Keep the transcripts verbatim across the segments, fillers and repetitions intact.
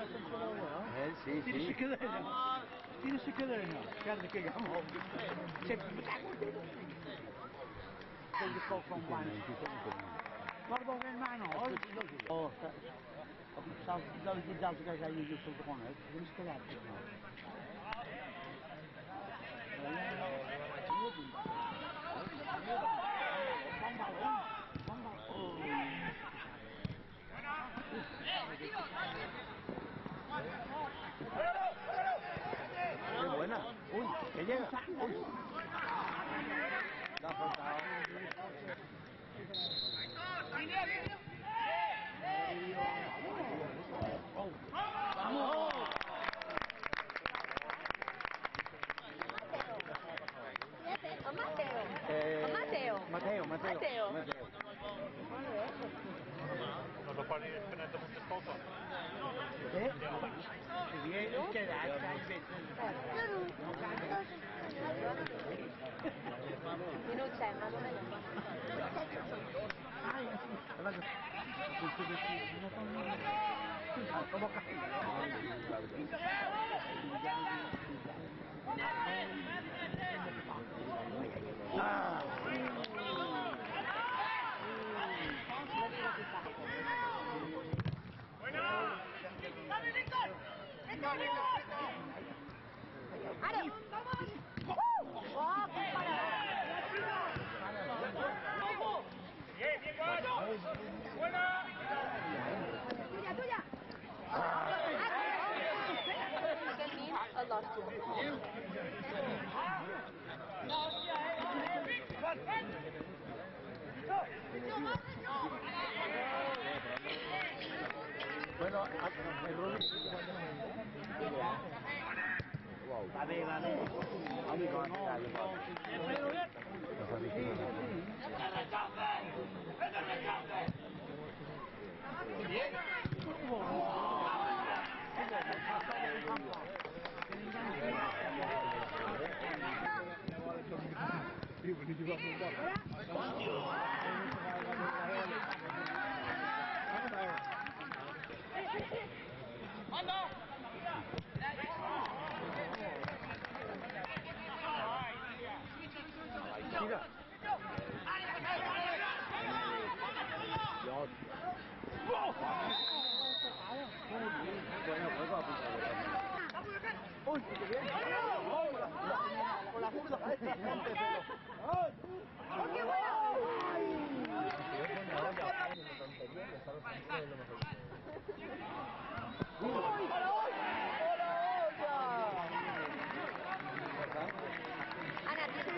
Eh, sì, Tira sì. su cadena. Tira su cadena. Guarda che gammo. Quindi poco un buon. Guarda che mano. Oh, stavo utilizzando che hai io sul drone. Non scalare. Qué buena. Uy, que llega. Uy. La ha faltado. ¡Vamos! O Matteo? Eh, O Matteo? Matteo, Matteo. Matteo. Matteo. Non lo parli prendendo molto poco. Eh? Si viene che lascia invece. Non c'è, ma non è Ah. Bueno, dale, Víctor. Víctor, Víctor. ¡Aro! ¡Oh, qué parada! Bien, bien, buena. ¡Tuya, tuya! Allah. Bueno, el Rubí. Wow. Vale, vale. Amigo, no. Tira. Dios. Bueno, juego a punto. Uy, qué bien. Con la zurda. ¡Qué bueno! Ana, tienes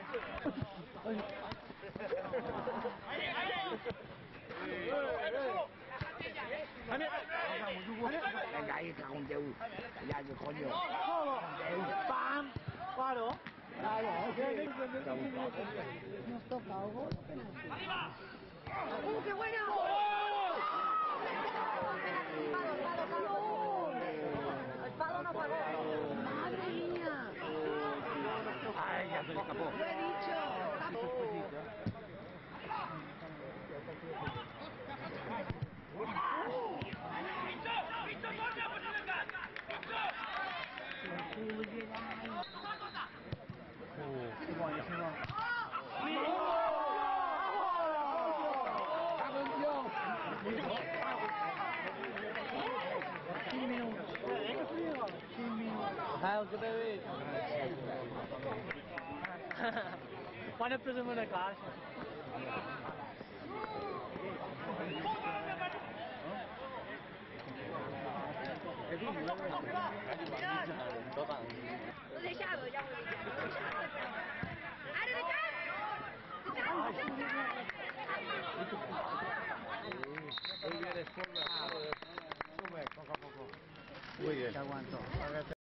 Venga, ahí, cagón de U. Ya, yo, coño. ¡Pam! ¡Claro! Claro, Nos toca algo. ¡Uh, qué bueno! El palo no pagó. ¡Madre mía! Ay, ya se le escapó. Lo he dicho. Víctor, corre, por si venga. buonissimo. cinque minuti. cinque minuti. Ah, ho capito. Quando ho preso una casa. Lo deixava, já vou Área de Muy bien. Te aguanto.